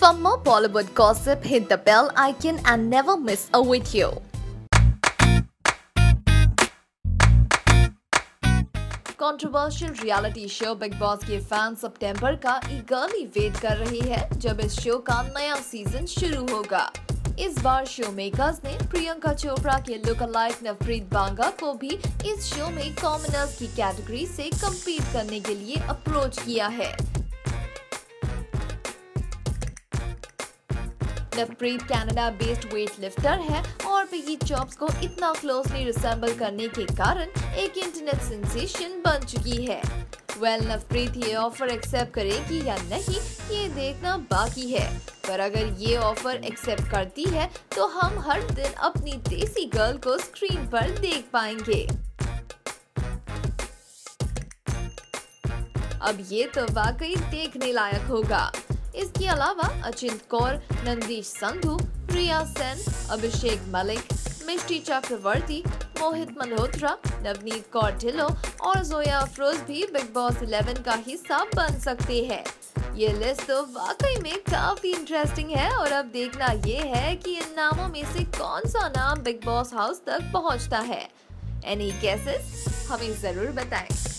For more Bollywood gossip, hit the bell icon and never miss a video. Controversial reality show Bigg Boss के fan सितंबर का eagerly wait कर रहे हैं जब इस शो का नया सीजन शुरू होगा। इस बार शो मेकर्स ने प्रियंका चोपड़ा के लुक-अलाइक नवप्रीत बांगा को भी इस शो में कॉमनर्स की कैटेगरी से कम्पीट करने के लिए अप्रोच किया है। Navpreet Canada based weight lifter है और पिगी चॉप्स को इतना क्लोजली रिसेंबल करने के कारण एक इंटरनेट सेंसेशन बन चुकी है। नवप्रीत ये ऑफर एक्सेप्ट करेगी या नहीं ये देखना बाकी है, पर अगर ये ऑफर एक्सेप्ट करती है तो हम हर दिन अपनी देसी गर्ल को स्क्रीन पर देख पाएंगे। अब ये तो वाकई देखने लायक होगा। इसके अलावा अचिंत कौर, नंदीश संधू, रिया सेन, अभिषेक मलिक, मिष्टी चक्रवर्ती, मोहित मल्होत्रा, नवनीत कौर ढिल्लों और जोया अफरोज भी बिग बॉस 11 का हिस्सा बन सकते हैं। ये लिस्ट तो वाकई में काफी इंटरेस्टिंग है और अब देखना ये है कि इन नामों में से कौन सा नाम बिग बॉस हाउस तक पहुंचता है। Any guesses? हमें जरूर बताएं।